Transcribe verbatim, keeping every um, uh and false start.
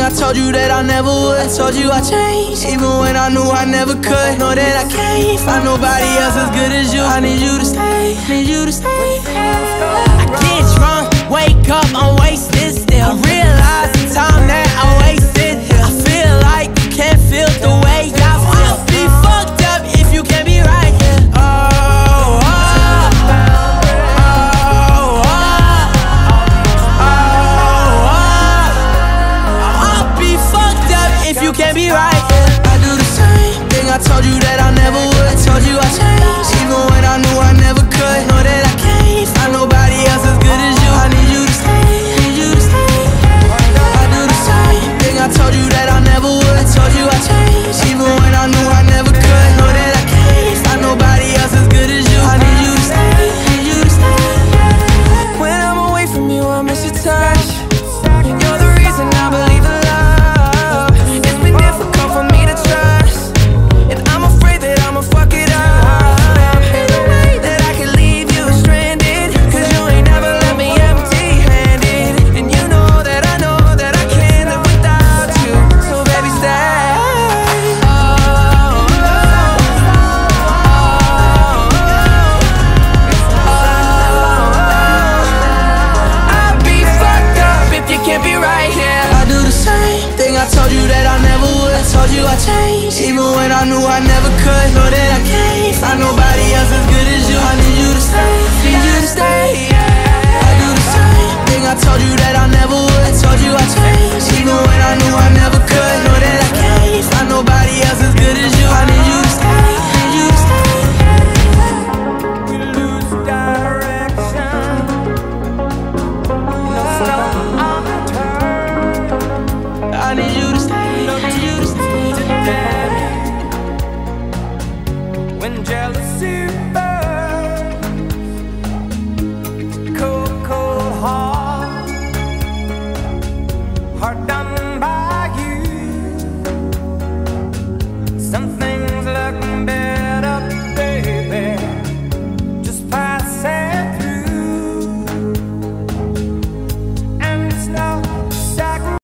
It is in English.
I told you that I never would. I told you I changed, even when I knew I never could. Know that I can't find nobody else as good as you. I need you to stay, need you to stay. I get drunk, wake up, I'm wasted still. I realize the time that I wasted here. I feel like you can't feel the way I feel. I'll be fucked up if you can't be right here. Oh, oh, oh, oh, oh, oh. I'll be fucked up if you can't be right here. I do the same thing, I told you that I never would. I told you I changed, even when I knew I never could. Know that I can't find nobody else as good as you. I need you to stay, need you to stay. I do the same thing, I told you that I never would. I told you I changed, even when I knew I never could. Know that I can't find nobody else as good as you. I need you to stay, need you to stay. When I'm away from you, I miss your touch. You're the reason I believe in love. It's been difficult for me to trust, and I'm afraid that I'ma fuck it up. Ain't no way that I can leave you stranded, cause you ain't never left me empty-handed. And you know that I know that I can't live without you. So baby, stay. Oh, oh, oh, oh. I'll be fucked up if you can't be right here. I do the same thing, I told you that I never would. I told you I changed, even when I knew I never could. Know that I can't find nobody else as good as you. I need you to stay, need you to stay. I do the same thing, I told you that I never would. I told you I changed, even when I knew I never could. Know that I can't find nobody else as good as you. I need you to stay, need you to stay. We lose direction. No stop unturned. I need you to stay, need you to stay. When jealousy burns, cold, cold heart, heart done by you. Something